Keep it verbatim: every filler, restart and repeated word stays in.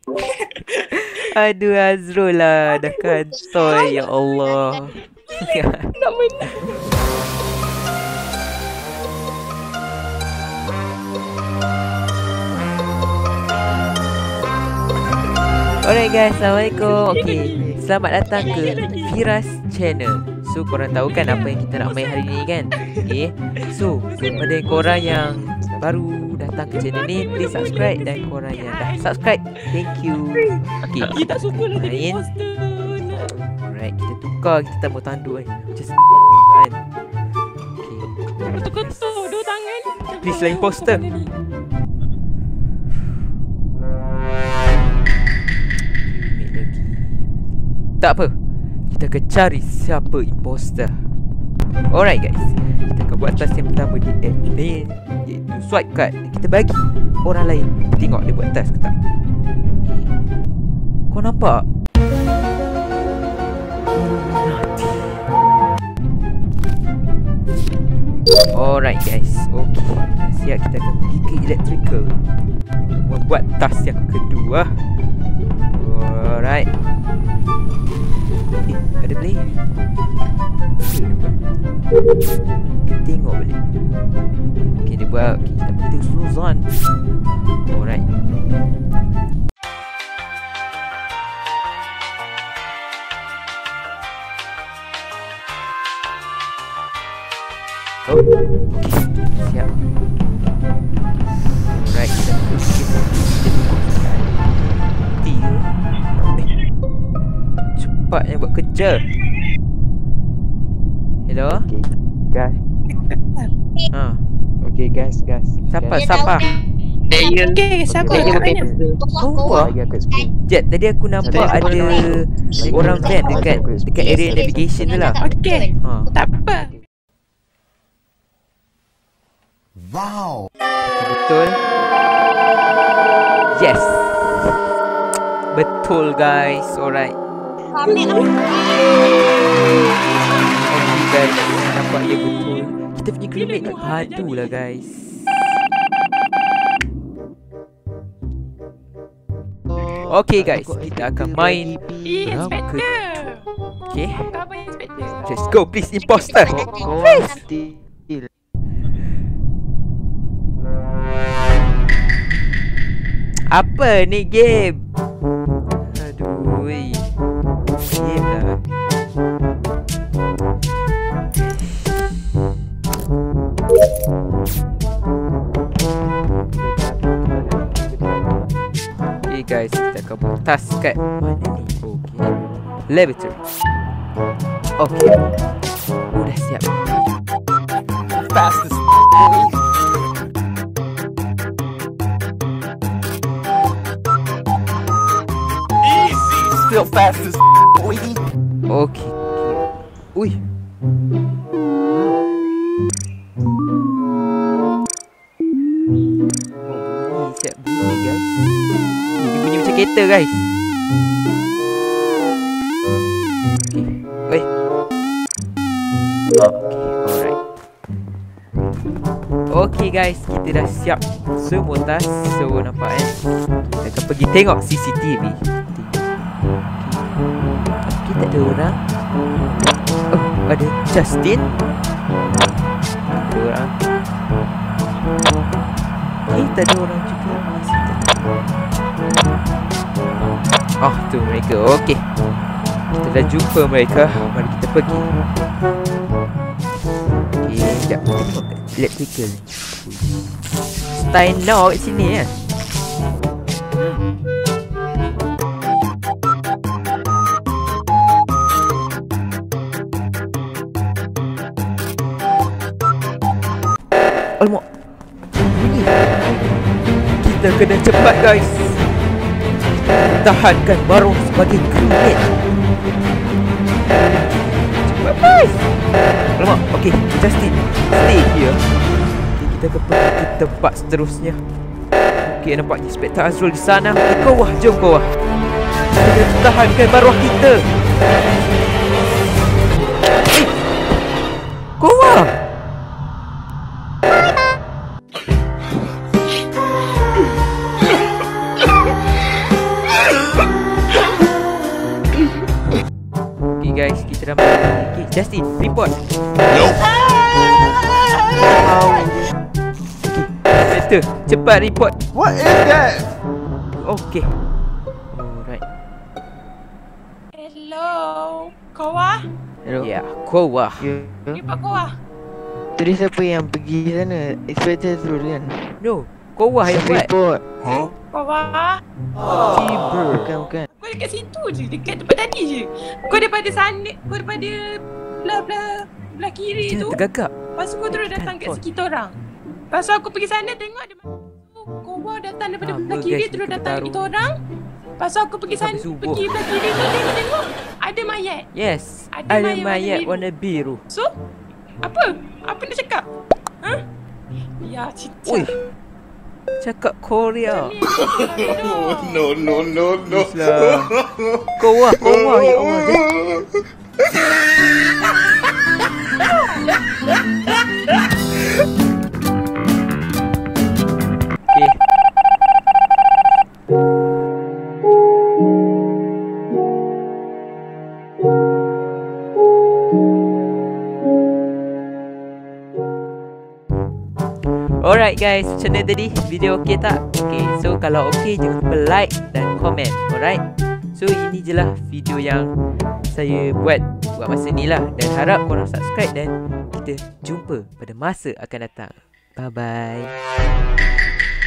Aduh Azrul lah, dah kantoi, ya Allah. Tak menang. Alright guys, Assalamualaikum. Okay, selamat datang ke Firas Channel. So korang tahu kan apa yang kita nak main hari ni kan? Okay, so kepada korang yang baru datang ke channel ni, please subscribe. Dan korang yang dah subscribe, thank you. Okay, Kita tak suka lah jadi main. imposter. Alright, kita tukar. Kita tak mau tandu kan. Just kan. Okay, Ketuk-ketuk dua tangan. please lah imposter. Tak apa, kita akan cari siapa imposter. Alright guys, kita akan buat task yang pertama di admin, iaitu swipe card. Kita bagi orang lain tengok dia buat task ke tak. Kau nampak? Alright guys, okay, siap, kita akan pergi ke electrical membuat task yang kedua. Alright. Eh, ada player. Kita tengok balik. Okay, dia buat. Okay, kita beritahu Suzan. Alright. Oh, okay, siap. Alright, kita terus kita Tiga. Eh, cepatnya buat kerja. Hello? Okay, guys. Ha. Okay, guys, guys. Siapa? Guys. Siapa? Okay, siapa Okay, kat okay, mana? Oh, wah. Lagi aku screen. Jet, tadi aku nampak Lagi ada Lagi orang aku- van lagi dekat aku screen. dekat area navigation tu lah. Okay, Ha. tak apa. Wow. Betul. Yes. Betul guys. Alright. Okay guys, nampak ya betul. Kita punya crewmate tak padu lah guys. Okay guys, kita akan main Eh, round inspector. kedua. Okay, Kau apa inspector? let's go please imposter. Kau Please. steal. Apa ni game? Aduh, weh. Game lah. Okay guys, kita akan buat task kat mana ni? Okay, laboratory. Okay, oh dah siap. Fastest. Easy. Still fastest. Boy. Okay. Ui. Oh, bunyi siap bunyi guys. Ini bunyi macam kereta guys. Okay. Oi. Okay, alright. Okay guys, kita dah siap semua task. So nampak eh, kita akan pergi tengok C C T V. Kita ada orang. Oh, ada Justin. Ada orang. Kita ada orang juga. Oh, tu mereka. Okey. Kita dah jumpa mereka. Mari kita pergi. Okey, sekejap. Kita tengok kat electrical ni. Stein now kat sini kan. Alamak. Bunyi. Kita kena cepat guys. Tahankan Baron sebagai crewmate. Cepat guys. Alamak. Okay, Justin, stay here. Okay, kita akan pergi ke tempat seterusnya. Okay, nampaknya Inspektor Azrul di sana. Ke bawah, jom ke bawah. Kita kena tahankan Baron kita. Eh, ke bawah. ramai. Okay, Justin, report. Nope. Betul, cepat report. What is that? Okay. Alright. Hello. Kau ah? Hello. Ya, kau wah. You. Ni Pak kau ah? Tadi siapa yang pergi sana? Inspector terus kan? No, kau wah yang buat. Report. Huh? Kau ah? Tiber. Bukan, bukan. Kau dekat situ je, dekat tempat tadi je. Kau daripada sana, kau daripada belah belah belah kiri tu. Jangan tergagap. Lepas tu kau terus datang kat sekitar orang. Lepas tu aku pergi sana tengok ada kau wah datang daripada Ah, belah guys, kiri kita terus datang taruh. kita orang. Lepas tu aku pergi sana, Sampai subuh. pergi belah kiri tu tengok-tengok ada mayat. Yes, Ada ada mayat mayat warna warna biru. So, apa? Apa nak cakap? Ha? Ya, cicak. Oi, cakap Korea. No, no, no, no. Islam. Kau wah, kau wah ya Allah. Just- Okay. Alright guys, macam mana tadi? Video okey tak? Okay, so kalau okey jangan lupa like dan komen. Alright. So ini je lah video yang saya buat buat masa ni lah. Dan harap korang subscribe dan kita jumpa pada masa akan datang. Bye bye.